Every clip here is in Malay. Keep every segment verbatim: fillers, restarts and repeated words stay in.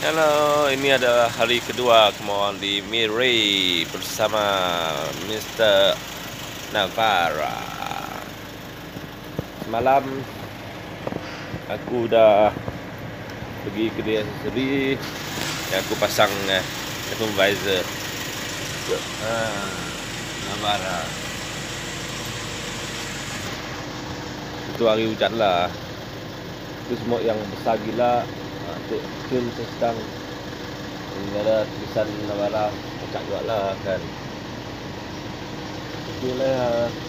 Halo, ini adalah hari kedua kemauan di Mirai bersama mister Navara. Semalam aku udah pergi ke dia sendiri, dan aku pasang eh, headphone visor. Ah, Navara. Itu hari hujan lah. Itu semua yang besar gila. Untuk tune sedang ini ada tulisan Navara, kocak juga lah kan. Itulah ya.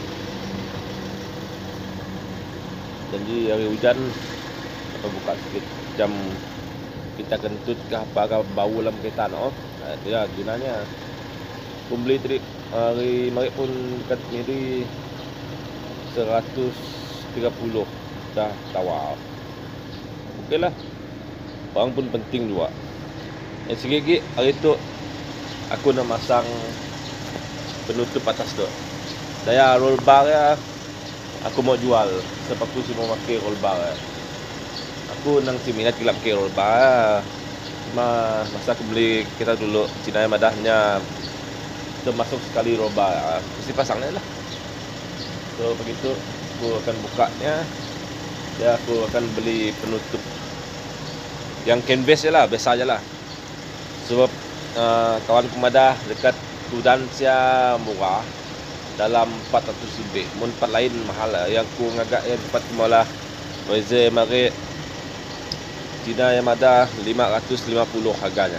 Jadi hari hujan apa buka sikit jam kita kentut ke apa ke bau dalam kereta no. Itu ya gunanya. Aku beli tadi hari marik pun dekat Miri seratus tiga puluh dah tawar. Okey lah. Orang pun penting juga. Yang sikit-sikit hari tu aku nak masang penutup atas tu. Daya roll bar ya. Aku mau jual sebab aku semua pakai roll bar. Ya. Aku nang si minat gila pakai roll bar. Ya. Cuma masa aku beli kita dulu Cina madahnya termasuk sekali roll bar. Ya. Mesti pasangnya lah. So begitu aku akan bukanya. Ya aku akan beli penutup yang canvas je lah, biasa je lah. Sebab uh, kawan pemadah dekat Tudan sia murah dalam empat ratus lebih. Mun tempat lain mahal lah. Yang ku ngagak yang tempat kemalah Razer mari Cina yang ada lima ratus lima puluh harganya.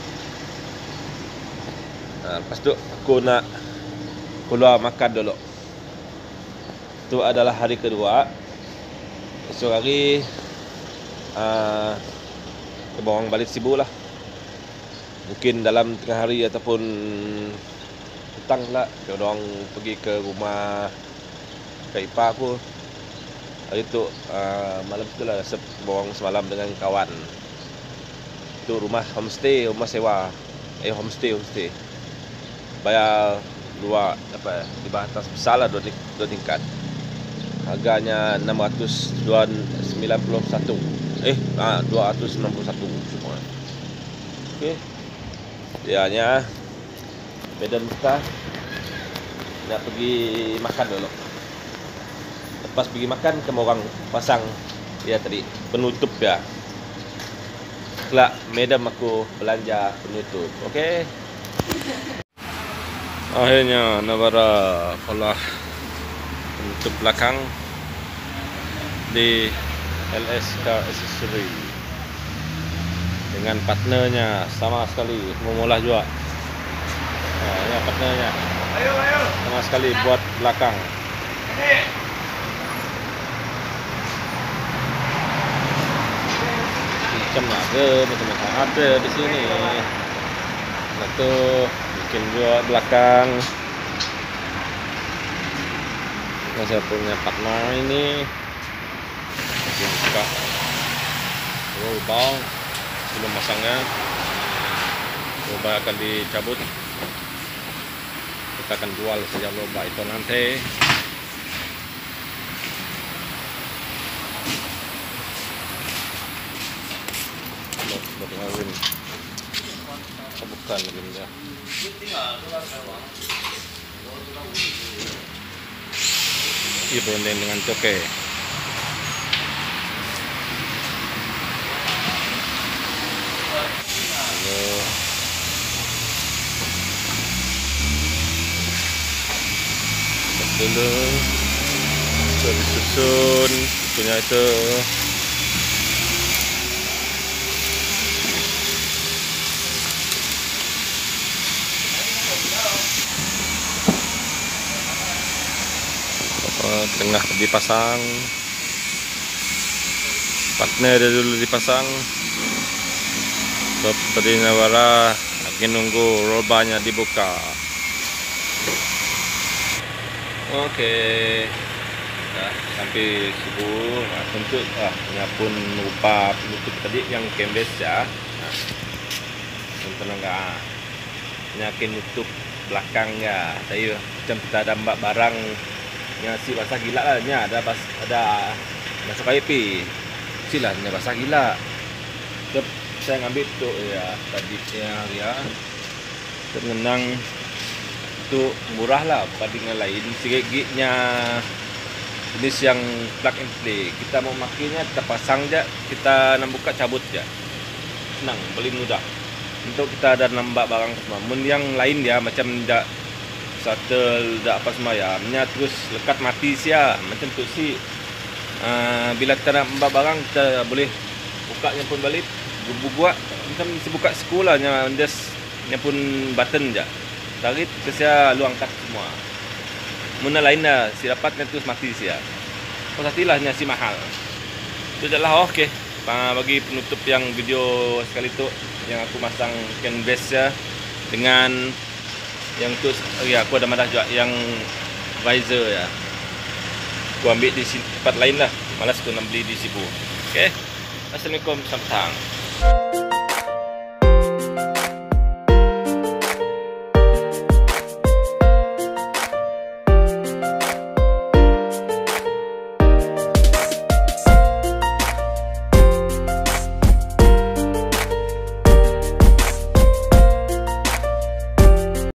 Nah, lepas tu aku nak keluar makan dulu. Itu adalah hari kedua. Esok hari uh, bawang balik Sibu lah. Mungkin dalam tengah hari ataupun petang lah. Kalau orang pergi ke rumah Kak Ipar aku. Hari tu uh, malam tu lah resep bawang semalam dengan kawan. Itu rumah homestay, rumah sewa. Eh homestay, homestay. Bayar dua apa di batas besar lah dua, dua tingkat. Harganya enam ratus sembilan puluh satu. Eh, ah, dua ratus enam puluh satu semua. Okey. Dianya Medan buka. Nak pergi makan dulu. Lepas pergi makan, kamu orang pasang ya tadi penutup ya. Kelak Medan aku belanja penutup. Okey. Akhirnya Navara kalah penutup belakang di L S Car Accessory dengan partnernya sama sekali memula juga. Nah, ini partnernya. Ayo, ayo. Sama sekali buat belakang. Macam ada, macam-macam ada di sini. Satu bikin juga belakang. Nah, saya punya partner ini. Buka roll bar sebelum masangnya. Roll bar akan dicabut. Kita akan jual saja roll bar itu nanti. Buat ngawin. Bukan lagi dia. Ini berunding dengan coke. Dulu so, disusun punya itu oh, tengah dipasang partner dia dulu dipasang so, tadi Navara lagi nunggu roll barnya dibuka. Okey, dah sampai Sibu. Nah, tentu ah, punya pun rupa penutup tadi yang canvas ya. Nah, tentu enggak. Nyakin nutup belakangnya. Saya macam kita ada mbak barang yang si basah gila lah. Nya ada bas, ada masuk I P. Silah nya basah gila. Ke saya ngambil tuh ya tadi ya ya tengenang tuh murah lah banding yang lain. Gignya jenis yang plug and play. Kita mau makainya kita pasang aja, kita nambuka cabut aja. Senang, paling mudah. Untuk kita ada nambah barang semua. Mun yang lain ya macam dak shuttle dak apa semua ya, nya terus lekat mati sia. Macam tu sih. Uh, bila kita nak nambah barang kita boleh bukanya pun balik buat macam dibuka sekolahnya just nya pun button je. Tarik ke sia luang tak semua. Mun lain dah si dapatnya terus mati sia. Pastilah si mahal. Itu adalah okey. Bagi penutup yang video sekali tu yang aku masang canvas ya dengan yang tu ya aku ada madah juga yang visor ya. Aku ambil di tempat lain lah. Malas tu nak beli di Sibu. Okey. Assalamualaikum, samtang.